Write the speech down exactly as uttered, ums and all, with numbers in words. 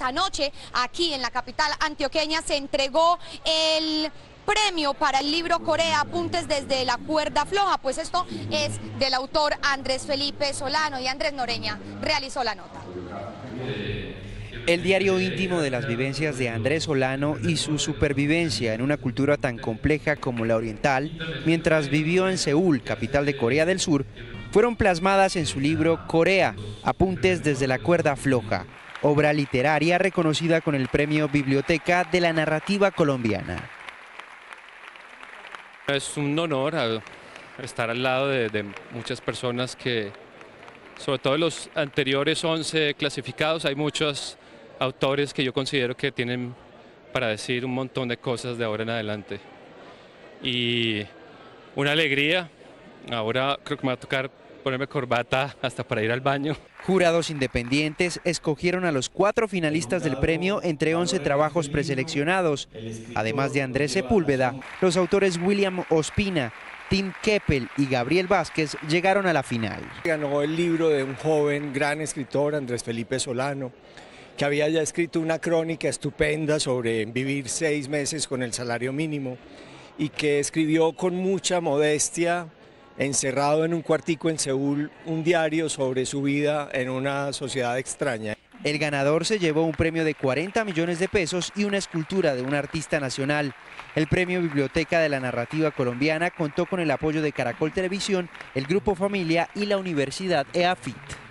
anoche aquí en la capital antioqueña se entregó el premio para el libro Corea, apuntes desde la cuerda floja, pues esto es del autor Andrés Felipe Solano, y Andrés Noreña realizó la nota. El diario íntimo de las vivencias de Andrés Solano y su supervivencia en una cultura tan compleja como la oriental, mientras vivió en Seúl, capital de Corea del Sur, fueron plasmadas en su libro Corea, apuntes desde la cuerda floja, obra literaria reconocida con el premio Biblioteca de la Narrativa Colombiana. Es un honor estar al lado de, de muchas personas que, sobre todo los anteriores once clasificados, hay muchos autores que yo considero que tienen para decir un montón de cosas de ahora en adelante. Y una alegría, ahora creo que me va a tocar ponerme corbata hasta para ir al baño. Jurados independientes escogieron a los cuatro finalistas del premio entre once trabajos preseleccionados. Además de Andrés Sepúlveda, los autores William Ospina, Tim Keppel y Gabriel Vázquez llegaron a la final. Ganó el libro de un joven gran escritor, Andrés Felipe Solano, que había ya escrito una crónica estupenda sobre vivir seis meses con el salario mínimo y que escribió con mucha modestia, encerrado en un cuartico en Seúl, un diario sobre su vida en una sociedad extraña. El ganador se llevó un premio de cuarenta millones de pesos y una escultura de un artista nacional. El premio Biblioteca de la Narrativa Colombiana contó con el apoyo de Caracol Televisión, el Grupo Familia y la Universidad E A F I T.